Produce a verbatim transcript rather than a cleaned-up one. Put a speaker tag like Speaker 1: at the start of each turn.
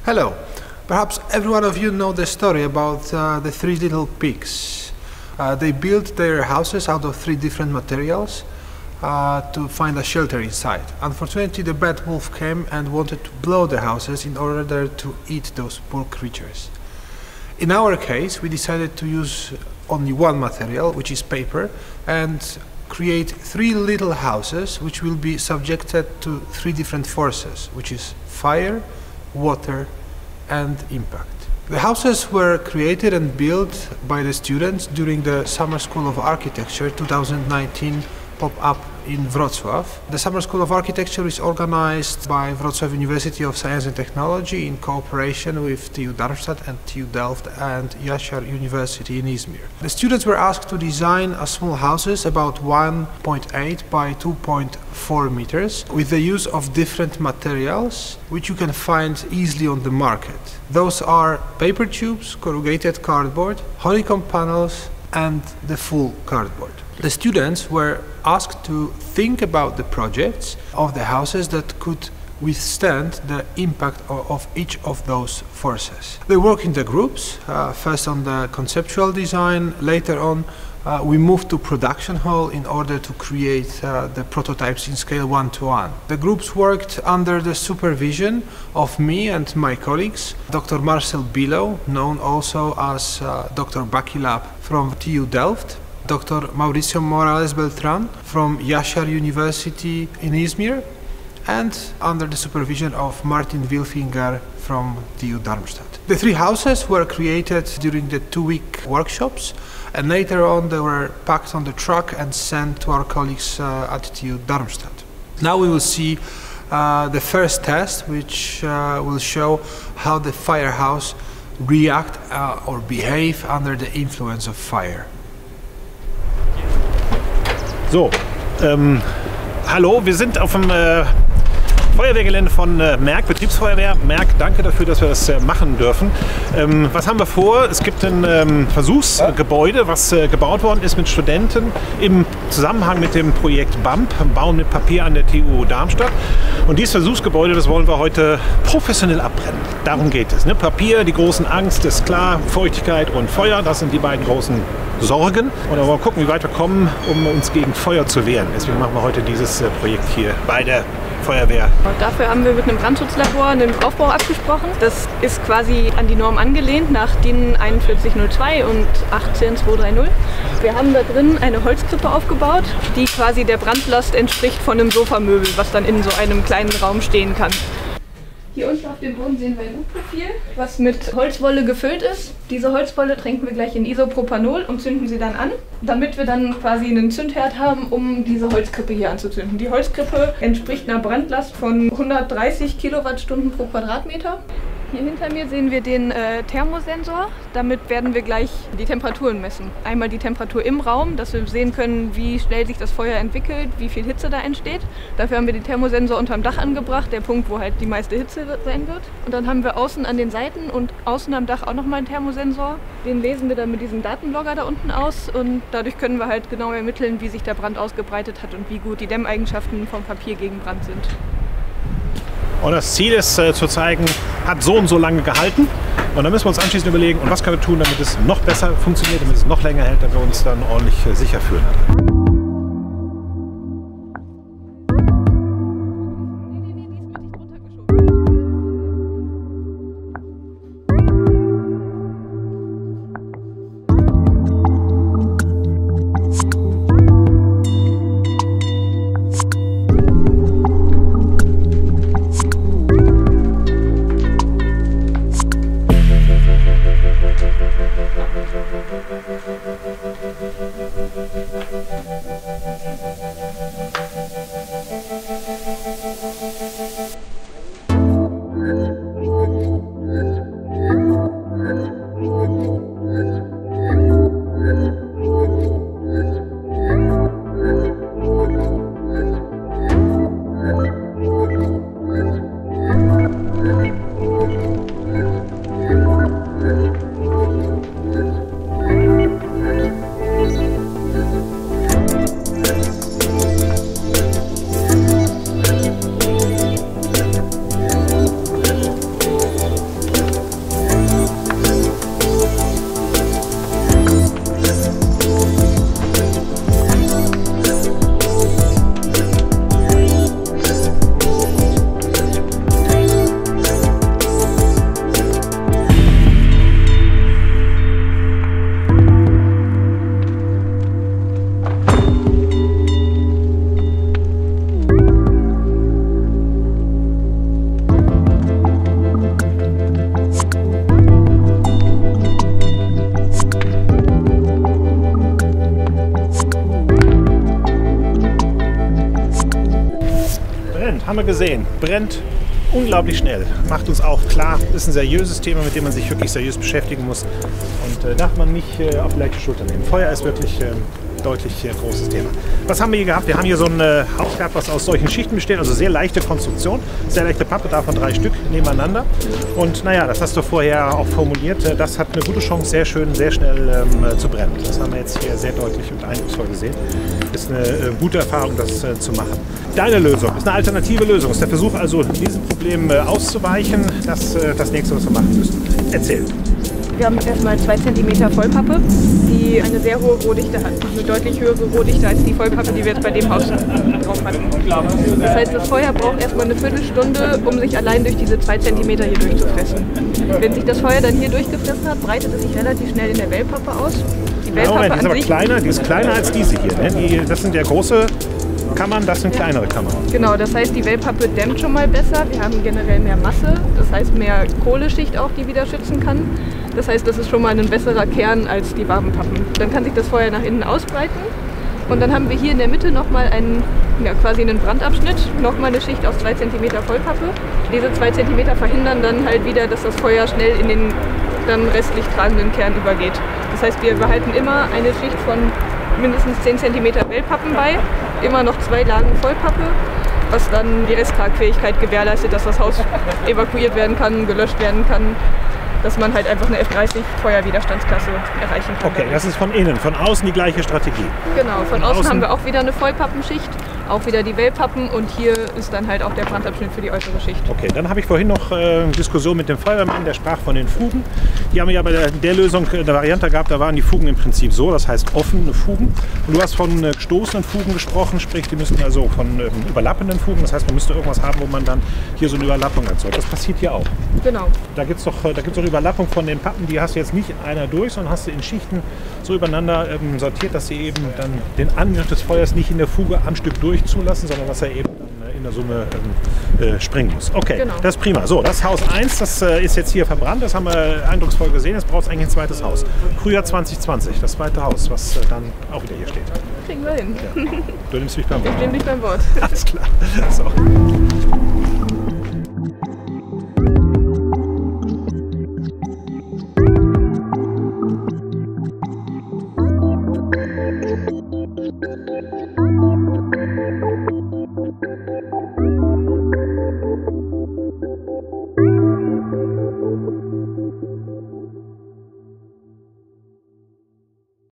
Speaker 1: Hello. Perhaps every one of you know the story about uh, the three little pigs. Uh, they built their houses out of three different materials uh, to find a shelter inside. Unfortunately, the bad wolf came and wanted to blow the houses in order to eat those poor creatures. In our case, we decided to use only one material, which is paper, and create three little houses which will be subjected to three different forces, which is fire, water and impact. The houses were created and built by the students during the Summer School of Architecture two thousand nineteen pop-up in Wrocław. The Summer School of Architecture is organized by Wrocław University of Science and Technology in cooperation with T U Darmstadt and T U Delft and Yashar University in Izmir. The students were asked to design a small houses about one point eight by two point four meters with the use of different materials which you can find easily on the market. Those are paper tubes, corrugated cardboard, honeycomb panels and the full cardboard. The students were asked to think about the projects of the houses that could withstand the impact of, of each of those forces. They work in the groups, uh, first on the conceptual design, later on uh, we moved to production hall in order to create uh, the prototypes in scale one to one. The groups worked under the supervision of me and my colleagues, Doctor Marcel Bilo, known also as uh, Doctor Bakilab from T U Delft, Doctor Mauricio Morales Beltran from Yashar University in Izmir, and under the supervision of Martin Wilfinger from T U Darmstadt. The three houses were created during the two-week workshops, and later on they were packed on the truck and sent to our colleagues uh, at T U Darmstadt. Now we will see uh, the first test, which uh, will show how the firehouse react uh, or behave under the influence of fire.
Speaker 2: So, ähm, hallo, wir sind auf dem äh, Feuerwehrgelände von äh, Merck, Betriebsfeuerwehr. Merck, danke dafür, dass wir das äh, machen dürfen. Ähm, was haben wir vor? Es gibt ein ähm, Versuchsgebäude, was äh, gebaut worden ist mit Studenten im Zusammenhang mit dem Projekt B A M P, Bauen mit Papier an der T U Darmstadt. Und dieses Versuchsgebäude, das wollen wir heute professionell abbrennen. Darum geht es. Ne? Papier, die großen Angst ist klar, Feuchtigkeit und Feuer, das sind die beiden großen Sorgen. Und dann wollen wir gucken, wie weit wir kommen, um uns gegen Feuer zu wehren. Deswegen machen wir heute dieses äh, Projekt hier bei der Feuerwehr.
Speaker 3: Und dafür haben wir mit einem Brandschutzlabor einen Aufbau abgesprochen. Das ist quasi an die Norm angelehnt nach DIN einundvierzig null zwei und achtzehn zweihundertdreißig. Wir haben da drin eine Holzkrippe aufgebaut, die quasi der Brandlast entspricht von einem Sofamöbel, was dann in so einem kleinen Raum stehen kann. Hier unten auf dem Boden sehen wir ein U-Profil, was mit Holzwolle gefüllt ist. Diese Holzwolle tränken wir gleich in Isopropanol und zünden sie dann an, damit wir dann quasi einen Zündherd haben, um diese Holzkrippe hier anzuzünden. Die Holzkrippe entspricht einer Brandlast von hundertdreißig Kilowattstunden pro Quadratmeter. Hier hinter mir sehen wir den äh, Thermosensor. Damit werden wir gleich die Temperaturen messen. Einmal die Temperatur im Raum, dass wir sehen können, wie schnell sich das Feuer entwickelt, wie viel Hitze da entsteht. Dafür haben wir den Thermosensor unterm Dach angebracht, der Punkt, wo halt die meiste Hitze sein wird. Und dann haben wir außen an den Seiten und außen am Dach auch nochmal einen Thermosensor. Den lesen wir dann mit diesem Datenlogger da unten aus und dadurch können wir halt genau ermitteln, wie sich der Brand ausgebreitet hat und wie gut die Dämmeigenschaften vom Papier gegen Brand sind.
Speaker 2: Und das Ziel ist äh, zu zeigen, hat so und so lange gehalten. Und dann müssen wir uns anschließend überlegen, und was können wir tun, damit es noch besser funktioniert, damit es noch länger hält, damit wir uns dann ordentlich äh, sicher fühlen.
Speaker 4: Thank you.
Speaker 2: haben wir gesehen. Brennt unglaublich schnell. Macht uns auch klar, ist ein seriöses Thema, mit dem man sich wirklich seriös beschäftigen muss. Und äh, darf man nicht äh, auf die leichte Schulter nehmen. Feuer ist wirklich äh, deutlich äh, großes Thema. Was haben wir hier gehabt? Wir haben hier so ein äh, Haus gehabt, was aus solchen Schichten besteht. Also sehr leichte Konstruktion. Sehr leichte Pappe, davon drei Stück nebeneinander. Und naja, das hast du vorher auch formuliert. Äh, das hat eine gute Chance, sehr schön, sehr schnell ähm, zu brennen. Das haben wir jetzt hier sehr deutlich und eindrucksvoll gesehen. Ist eine äh, gute Erfahrung, das äh, zu machen. Deine Lösung ist eine alternative Lösung. Ist der Versuch also, diesem Problem äh, auszuweichen. Das äh, das nächste, was wir machen müssen. Erzähl.
Speaker 3: Wir haben erstmal zwei Zentimeter Vollpappe, die eine sehr hohe Rohdichte hat. Eine deutlich höhere Rohdichte als die Vollpappe, die wir jetzt bei dem Haus drauf hatten. Das heißt, das Feuer braucht erstmal eine Viertelstunde, um sich allein durch diese zwei Zentimeter hier durchzufressen. Wenn sich das Feuer dann hier durchgefressen hat, breitet es sich relativ schnell in der Wellpappe aus. Die Wellpappe
Speaker 2: Moment, die ist
Speaker 3: an
Speaker 2: aber
Speaker 3: sich,
Speaker 2: kleiner, die ist kleiner als diese hier. Ne? Die, das sind ja große Kammern, das sind kleinere Kammern.
Speaker 3: Genau, das heißt, die Wellpappe dämmt schon mal besser. Wir haben generell mehr Masse, das heißt mehr Kohleschicht auch, die wieder schützen kann. Das heißt, das ist schon mal ein besserer Kern als die warmen Pappen. Dann kann sich das Feuer nach innen ausbreiten. Und dann haben wir hier in der Mitte nochmal einen, ja, quasi einen Brandabschnitt, nochmal eine Schicht aus zwei Zentimeter Vollpappe. Diese zwei Zentimeter verhindern dann halt wieder, dass das Feuer schnell in den dann restlich tragenden Kern übergeht. Das heißt, wir behalten immer eine Schicht von mindestens zehn Zentimeter Wellpappen bei, immer noch zwei Lagen Vollpappe, was dann die Resttragfähigkeit gewährleistet, dass das Haus evakuiert werden kann, gelöscht werden kann, dass man halt einfach eine F dreißig Feuerwiderstandsklasse erreichen kann.
Speaker 2: Okay, das ist von innen, von außen die gleiche Strategie.
Speaker 3: Genau, von,
Speaker 2: Von
Speaker 3: außen,
Speaker 2: außen
Speaker 3: haben wir auch wieder eine Vollpappenschicht, auch wieder die Wellpappen und hier ist dann halt auch der Brandabschnitt für die äußere Schicht.
Speaker 2: Okay, dann habe ich vorhin noch äh, eine Diskussion mit dem Feuerwehrmann, der sprach von den Fugen. Die haben wir ja bei der, der Lösung eine Variante gehabt, da waren die Fugen im Prinzip so, das heißt offene Fugen. Und du hast von äh, gestoßenen Fugen gesprochen, sprich die müssten also von ähm, überlappenden Fugen, das heißt man müsste irgendwas haben, wo man dann hier so eine Überlappung erzeugt. Das passiert hier auch.
Speaker 3: Genau.
Speaker 2: Da gibt es doch, da gibt's doch eine Überlappung von den Pappen, die hast du jetzt nicht einer durch, sondern hast du in Schichten so übereinander ähm, sortiert, dass sie eben dann den Angriff des Feuers nicht in der Fuge am Stück durch zulassen, sondern dass er eben dann äh, in der Summe ähm, äh, springen muss. Okay,
Speaker 3: Genau.
Speaker 2: das ist prima. So, das Haus eins, das äh, ist jetzt hier verbrannt, das haben wir eindrucksvoll gesehen. Jetzt braucht es eigentlich ein zweites Haus. Frühjahr zwanzig zwanzig, das zweite Haus, was äh, dann auch wieder hier steht.
Speaker 3: Kriegen wir hin.
Speaker 2: Du nimmst mich beim
Speaker 3: Ich
Speaker 2: Wort.
Speaker 3: nehme dich beim Wort.
Speaker 2: Alles klar. So.